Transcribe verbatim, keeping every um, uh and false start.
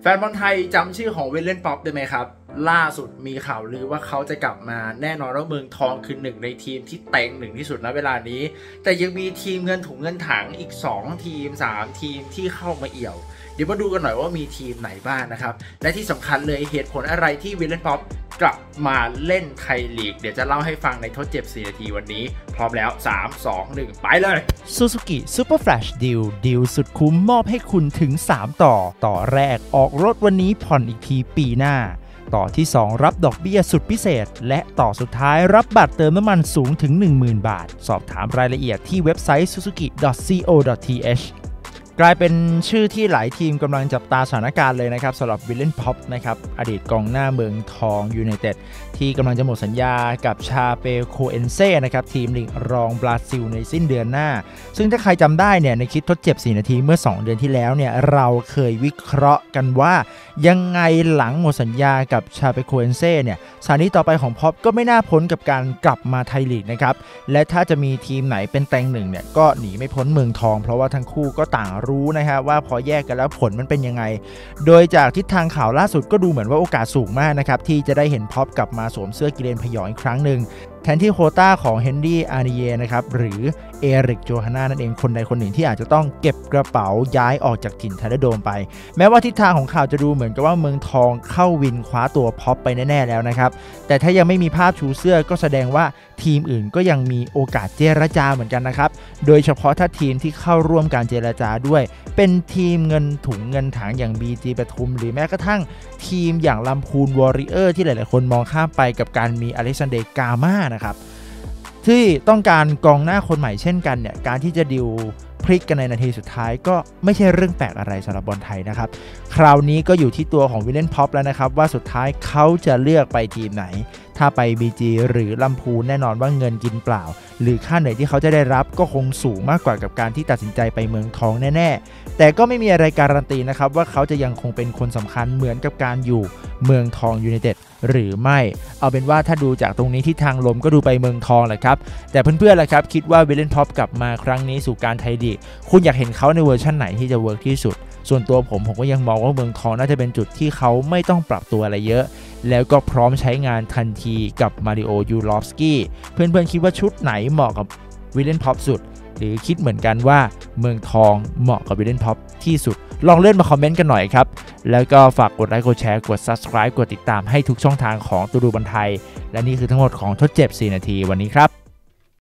แฟนบอลไทยจำชื่อของวิลเลียนป๊อปได้ไหมครับล่าสุดมีข่าวลือว่าเขาจะกลับมาแน่นอนว่าเมืองทองคือหนึ่งในทีมที่เต็งหนึ่งที่สุดณเวลานี้แต่ยังมีทีมเงินถุงเงินถังอีกสองทีมสามทีมที่เข้ามาเอี่ยวเดี๋ยวมาดูกันหน่อยว่ามีทีมไหนบ้างนะครับและที่สำคัญเลยเหตุผลอะไรที่วิลเลียนป๊อปกลับมาเล่นไทยลีกเดี๋ยวจะเล่าให้ฟังในทดเจ็บสี่นาทีวันนี้พร้อมแล้วสาม สอง หนึ่งไปเลย Suzuki Super Flash Deal ดีลสุดคุ้มมอบให้คุณถึงสามต่อต่อแรกออกรถวันนี้ผ่อนอีกทีปีหน้าต่อที่สองรับดอกเบี้ยสุดพิเศษและต่อสุดท้ายรับบัตรเติมน้ำมันสูงถึง หนึ่งหมื่น บาทสอบถามรายละเอียดที่เว็บไซต์ ซูซูกิ ดอท ซี โอ ดอท ที เอช กลายเป็นชื่อที่หลายทีมกำลังจับตาสถานการณ์เลยนะครับสำหรับวิลเลียนป๊อปนะครับอดีตกองหน้าเมืองทองยูไนเต็ดที่กำลังจะหมดสัญญากับชาเปโคเอนเซ่นะครับทีมลีกรองบราซิลในสิ้นเดือนหน้าซึ่งถ้าใครจำได้เนี่ยในคลิปทดเจ็บสี่นาทีเมื่อสองเดือนที่แล้วเนี่ยเราเคยวิเคราะห์กันว่ายังไงหลังหมดสัญญากับชาเปโคเอนเซ่เนี่ยสถานีต่อไปของป๊อปก็ไม่น่าพ้นกับการกลับมาไทยลีกนะครับและถ้าจะมีทีมไหนเป็นแตงหนึ่งเนี่ยก็หนีไม่พ้นเมืองทองเพราะว่าทั้งคู่ก็ต่างรู้นะฮะว่าพอแยกกันแล้วผลมันเป็นยังไงโดยจากทิศทางข่าวล่าสุดก็ดูเหมือนว่าโอกาสสูงมากนะครับที่จะได้เห็นป๊อปกลับมาสวมเสื้อกิเลนพยองอีกครั้งหนึ่งแทนที่โควต้าของเฮนรี่อาร์เนียนะครับหรือเอริกโจฮาน่านั่นเองคนใดคนหนึ่งที่อาจจะต้องเก็บกระเป๋าย้ายออกจากถิ่นทันเดอร์โดมไปแม้ว่าทิศทางของข่าวจะดูเหมือนกับว่าเมืองทองเข้าวินคว้าตัวพ็อปไปแน่ๆแล้วนะครับแต่ถ้ายังไม่มีภาพชูเสื้อก็แสดงว่าทีมอื่นก็ยังมีโอกาสเจรจาเหมือนกันนะครับโดยเฉพาะถ้าทีมที่เข้าร่วมการเจรจาด้วยเป็นทีมเงินถุงเงินถังอย่าง บี จี ปทุมหรือแม้กระทั่งทีมอย่างลำพูนวอริเออร์ที่หลายๆคนมองข้ามไปกับการมีอเล็กซานเดร์กาม่านะครับที่ต้องการกองหน้าคนใหม่เช่นกันเนี่ยการที่จะดิวพลิกกันในนาทีสุดท้ายก็ไม่ใช่เรื่องแปลกอะไรสำหรับบอลไทยนะครับคราวนี้ก็อยู่ที่ตัวของวิลเลียนป๊อปแล้วนะครับว่าสุดท้ายเขาจะเลือกไปทีมไหนถ้าไป บี จี หรือลำพูนแน่นอนว่าเงินกินเปล่าหรือค่าเหนื่อยที่เขาจะได้รับก็คงสูงมากกว่ากับการที่ตัดสินใจไปเมืองทองแน่ๆแต่ก็ไม่มีอะไรการันตีนะครับว่าเขาจะยังคงเป็นคนสำคัญเหมือนกับการอยู่เมืองทองยูไนเต็ดหรือไม่เอาเป็นว่าถ้าดูจากตรงนี้ที่ทางลมก็ดูไปเมืองทองแหละครับแต่เพื่อนๆล่ะครับคิดว่าวิลเลียนป๊อปกลับมาครั้งนี้สู่การไทยลีกคุณอยากเห็นเขาในเวอร์ชั่นไหนที่จะเวิร์กที่สุดส่วนตัวผมผมก็ยังมองว่าเมืองทองน่าจะเป็นจุดที่เขาไม่ต้องปรับตัวอะไรเยอะแล้วก็พร้อมใช้งานทันทีกับมาริโอยูรอฟสกี้เพื่อนๆคิดว่าชุดไหนเหมาะกับวิลเลียนป๊อปสุดหรือคิดเหมือนกันว่าเมืองทองเหมาะกับวิลเลียนป๊อปที่สุดลองเลื่อนมาคอมเมนต์กันหน่อยครับแล้วก็ฝากกดไลค์กดแชร์กด ซับสไครบ์ กดติดตามให้ทุกช่องทางของตูดูบอลไทยและนี่คือทั้งหมดของทดเจ็บสี่นาทีวันนี้ครับ